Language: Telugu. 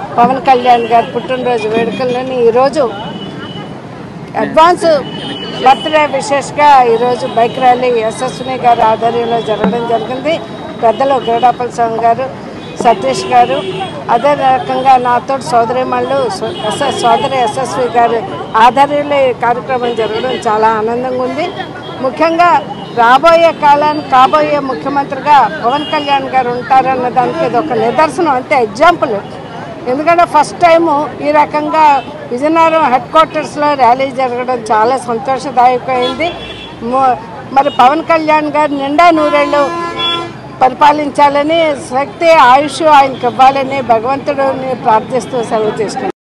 పవన్ కళ్యాణ్ గారి పుట్టినరోజు వేడుకల్లోని ఈరోజు అడ్వాన్స్ బర్త్డే విశేషంగా ఈరోజు బైక్ ర్యాలీ యశస్విని గారి ఆధ్వర్యంలో జరగడం జరిగింది. పెద్దలు గరుడాపల్లి స్వామి గారు, సతీష్ గారు, అదే రకంగా నాతో సోదరిమణులు సోదరి యశస్వి గారి ఆధ్వర్యంలో ఈ కార్యక్రమం జరగడం చాలా ఆనందంగా ఉంది. ముఖ్యంగా రాబోయే కాలానికి కాబోయే ముఖ్యమంత్రిగా పవన్ కళ్యాణ్ గారు ఉంటారన్న దానికి ఇది ఒక నిదర్శనం, అంటే ఎగ్జాంపుల్. ఎందుకంటే ఫస్ట్ టైము ఈ రకంగా విజయనగరం హెడ్ క్వార్టర్స్లో ర్యాలీ జరగడం చాలా సంతోషదాయకమైంది. మరి పవన్ కళ్యాణ్ గారు నిండా నూరేళ్ళు పరిపాలించాలని, శక్తి ఆయుష్ ఆయనకి ఇవ్వాలని భగవంతుడిని ప్రార్థిస్తూ సెలవు తీసుకుంటాం.